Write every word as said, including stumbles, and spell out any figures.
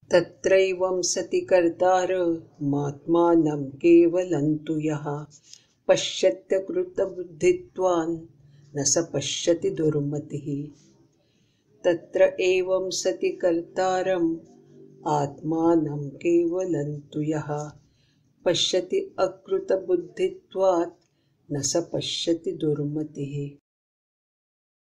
तत्रैवं सति कर्तारमात्मानं केवलं तु यः पश्यत्यकृतबुद्धित्वान् न स पश्यति दुर्मतिः। तत्र एवं सति कर्तारम् आत्मानं केवलं तु यः पश्यति अकृतबुद्धित्वात् न स पश्यति दुर्मतिः।